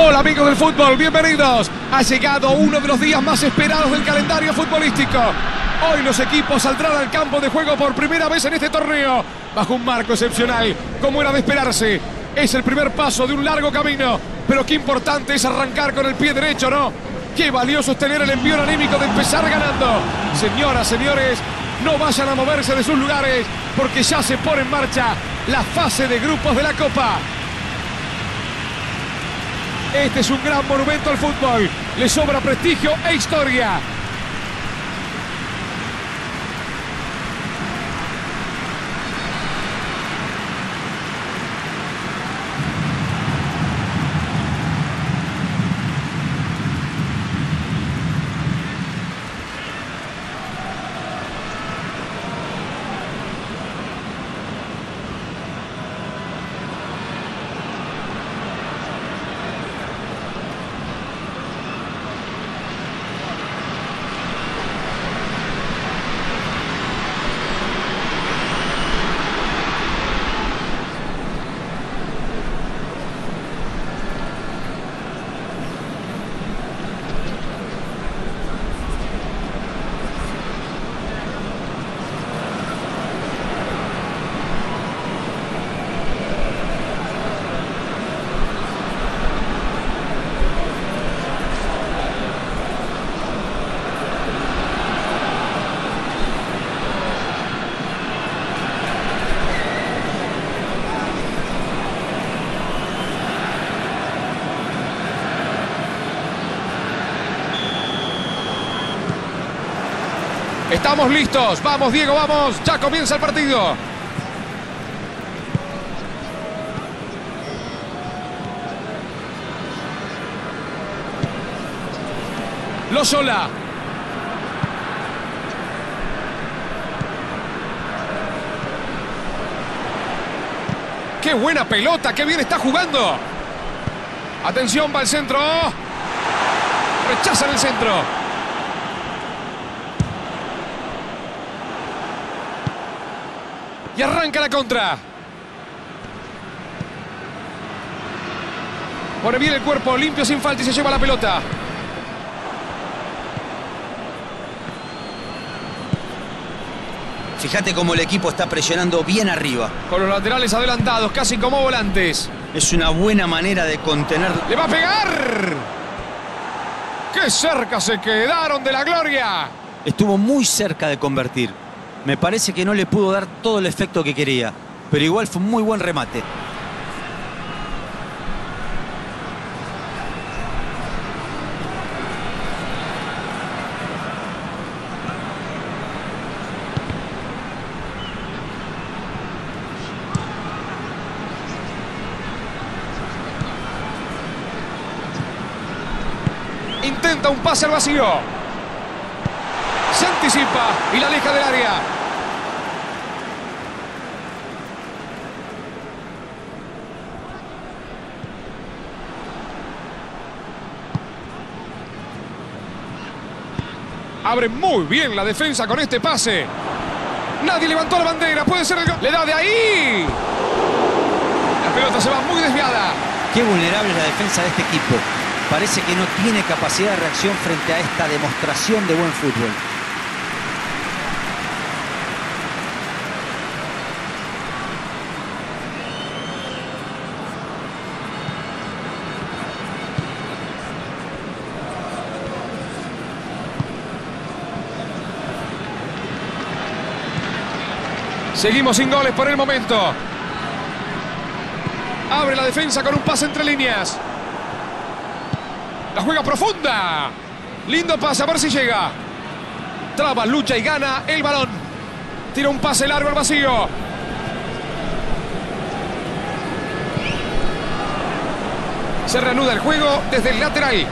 Hola amigos del fútbol, bienvenidos. Ha llegado uno de los días más esperados del calendario futbolístico. Hoy los equipos saldrán al campo de juego por primera vez en este torneo, bajo un marco excepcional, como era de esperarse. Es el primer paso de un largo camino, pero qué importante es arrancar con el pie derecho, ¿no? Qué valioso es tener el envío anímico de empezar ganando. Señoras, señores, no vayan a moverse de sus lugares, porque ya se pone en marcha la fase de grupos de la Copa. Este es un gran monumento al fútbol. Le sobra prestigio e historia. Estamos listos. Vamos, Diego, vamos. Ya comienza el partido. Lozola. ¡Qué buena pelota! ¡Qué bien está jugando! Atención, va el centro. Rechazan el centro. Y arranca la contra. Pone bien el cuerpo, limpio, sin falta y se lleva la pelota. Fíjate cómo el equipo está presionando bien arriba. Con los laterales adelantados, casi como volantes. Es una buena manera de contener. ¡Le va a pegar! ¡Qué cerca se quedaron de la gloria! Estuvo muy cerca de convertir. Me parece que no le pudo dar todo el efecto que quería, pero igual fue un muy buen remate. Intenta un pase al vacío. Se anticipa y la aleja del área. Abre muy bien la defensa con este pase. Nadie levantó la bandera. Puede ser el gol. Le da de ahí. La pelota se va muy desviada. Qué vulnerable es la defensa de este equipo. Parece que no tiene capacidad de reacción frente a esta demostración de buen fútbol. Seguimos sin goles por el momento. Abre la defensa con un pase entre líneas. La juega profunda. Lindo pase, a ver si llega. Traba, lucha y gana el balón. Tira un pase largo al vacío. Se reanuda el juego desde el lateral.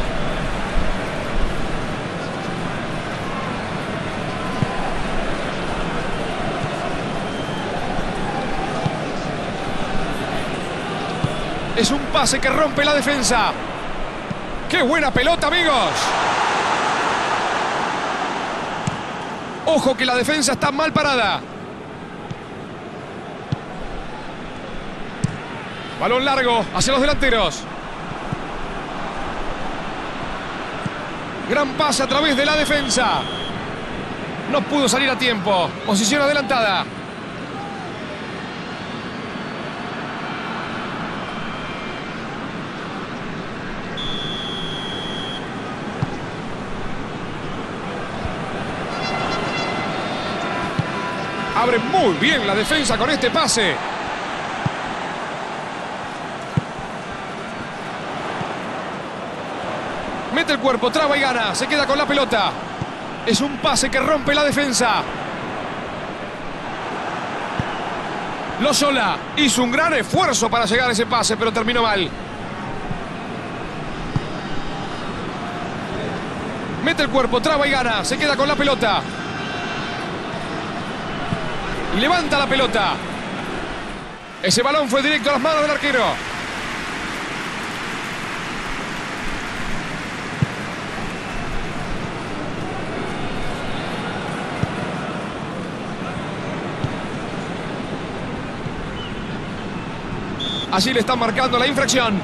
Es un pase que rompe la defensa. ¡Qué buena pelota, amigos! Ojo que la defensa está mal parada. Balón largo hacia los delanteros. Gran pase a través de la defensa. No pudo salir a tiempo. Posición adelantada. Abre muy bien la defensa con este pase. Mete el cuerpo, traba y gana. Se queda con la pelota. Es un pase que rompe la defensa. Lozola hizo un gran esfuerzo para llegar a ese pase, pero terminó mal. Mete el cuerpo, traba y gana. Se queda con la pelota. Levanta la pelota. Ese balón fue directo a las manos del arquero. Allí le están marcando la infracción.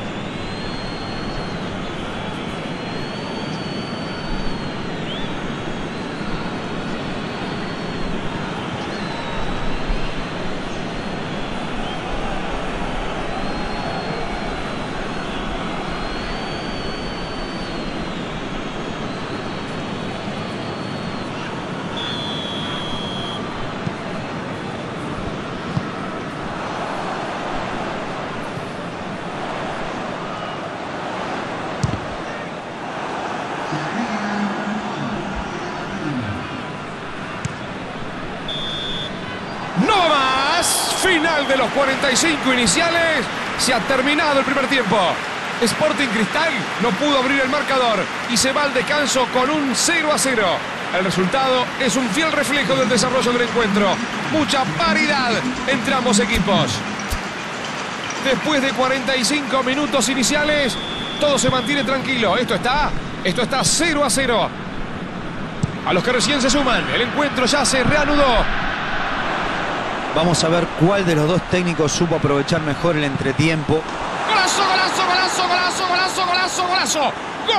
¡No más! Final de los 45 iniciales. Se ha terminado el primer tiempo. Sporting Cristal no pudo abrir el marcador y se va al descanso con un 0-0. El resultado es un fiel reflejo del desarrollo del encuentro. Mucha paridad entre ambos equipos. Después de 45 minutos iniciales, todo se mantiene tranquilo. Esto está 0-0. A los que recién se suman, el encuentro ya se reanudó. Vamos a ver cuál de los dos técnicos supo aprovechar mejor el entretiempo. ¡Golazo, golazo, golazo, golazo, golazo, golazo, golazo!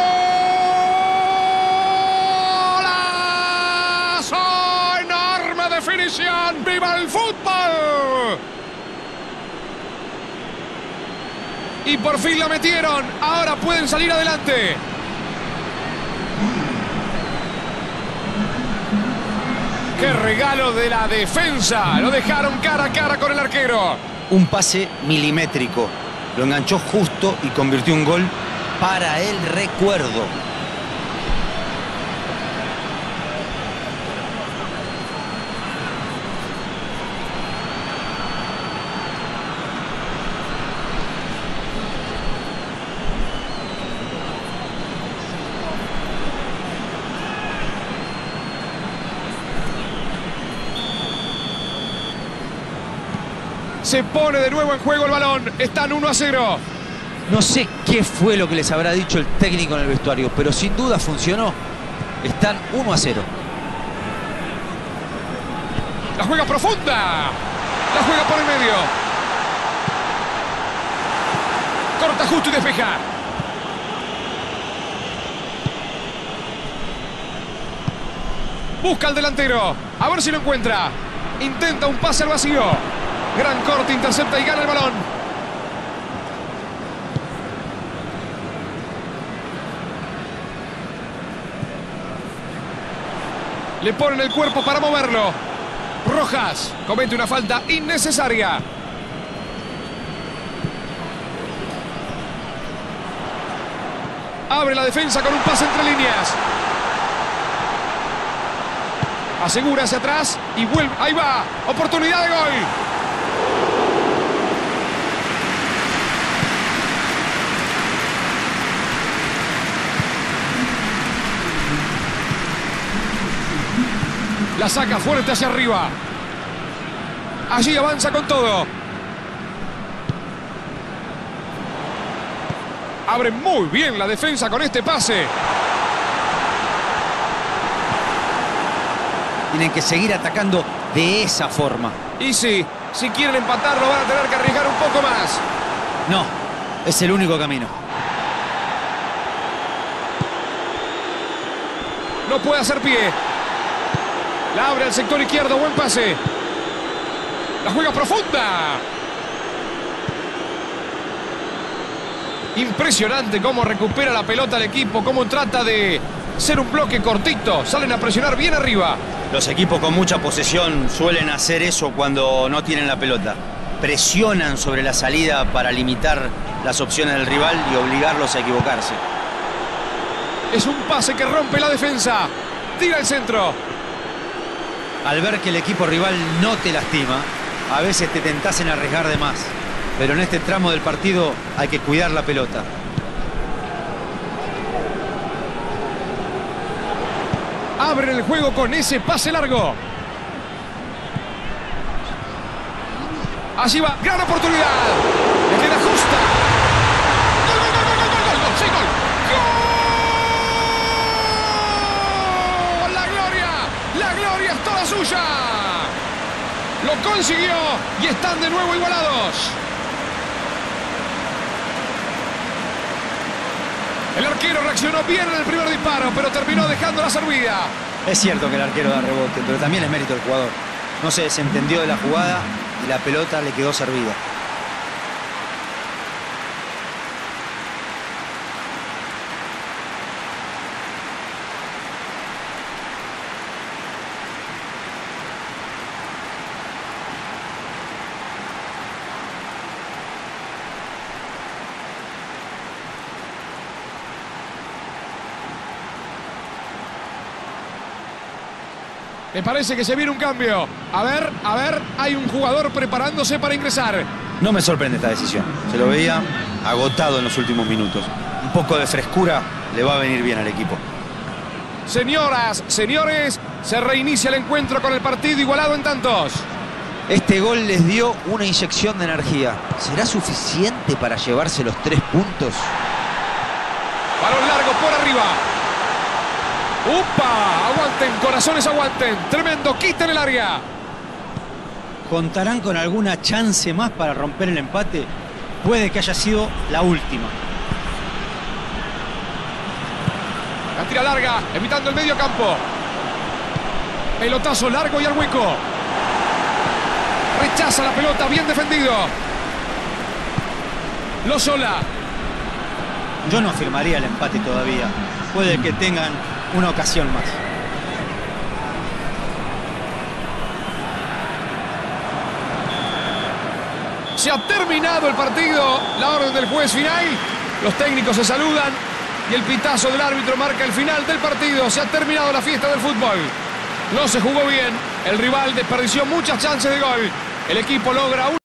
¡Golazo! ¡Enorme definición! ¡Viva el fútbol! Y por fin la metieron. Ahora pueden salir adelante. ¡Qué regalo de la defensa! Lo dejaron cara a cara con el arquero. Un pase milimétrico. Lo enganchó justo y convirtió un gol para el recuerdo. Se pone de nuevo en juego el balón. Están 1-0. No sé qué fue lo que les habrá dicho el técnico en el vestuario, pero sin duda funcionó. Están 1-0. La juega profunda. La juega por el medio. Corta justo y despeja. Busca al delantero. A ver si lo encuentra. Intenta un pase al vacío. Gran corte, intercepta y gana el balón. Le ponen el cuerpo para moverlo. Rojas comete una falta innecesaria. Abre la defensa con un pase entre líneas. Asegura hacia atrás y vuelve. Ahí va. Oportunidad de gol. La saca fuerte hacia arriba. Allí avanza con todo. Abre muy bien la defensa con este pase. Tienen que seguir atacando de esa forma. Y sí, si quieren empatarlo van a tener que arriesgar un poco más. No, es el único camino. No puede hacer pie. La abre al sector izquierdo. Buen pase. La juega profunda. Impresionante cómo recupera la pelota el equipo. Cómo trata de ser un bloque cortito. Salen a presionar bien arriba. Los equipos con mucha posesión suelen hacer eso cuando no tienen la pelota. Presionan sobre la salida para limitar las opciones del rival y obligarlos a equivocarse. Es un pase que rompe la defensa. Tira el centro. Al ver que el equipo rival no te lastima, a veces te tentás en arriesgar de más. Pero en este tramo del partido hay que cuidar la pelota. Abren el juego con ese pase largo. Allí va, gran oportunidad. Le queda justa. ¡Gol, gol, gol, gol, gol, gol! ¡Sí, gol! ¡Gol! ¡La gloria es toda suya! Lo consiguió y están de nuevo igualados. El arquero reaccionó bien en el primer disparo, pero terminó dejando la servida. Es cierto que el arquero da rebote, pero también es mérito del jugador. No se desentendió de la jugada y la pelota le quedó servida. Me parece que se viene un cambio. A ver, hay un jugador preparándose para ingresar. No me sorprende esta decisión. Se lo veía agotado en los últimos minutos. Un poco de frescura le va a venir bien al equipo. Señoras, señores, se reinicia el encuentro con el partido igualado en tantos. Este gol les dio una inyección de energía. ¿Será suficiente para llevarse los 3 puntos? Balón largo por arriba. ¡Upa! Aguanten, corazones, aguanten. Tremendo, quiten el área. ¿Contarán con alguna chance más para romper el empate? Puede que haya sido la última. La tira larga, evitando el medio campo. Pelotazo largo y al hueco. Rechaza la pelota, bien defendido. Lozola. Yo no firmaría el empate todavía. Puede que tengan una ocasión más. Se ha terminado el partido. La orden del juez final. Los técnicos se saludan y el pitazo del árbitro marca el final del partido. Se ha terminado la fiesta del fútbol. No se jugó bien. El rival desperdició muchas chances de gol. El equipo logra un